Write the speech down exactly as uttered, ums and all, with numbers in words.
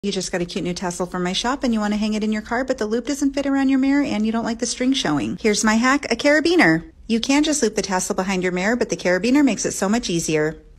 You just got a cute new tassel from my shop and you want to hang it in your car, but the loop doesn't fit around your mirror and you don't like the string showing. Here's my hack, a carabiner. You can just loop the tassel behind your mirror, but the carabiner makes it so much easier.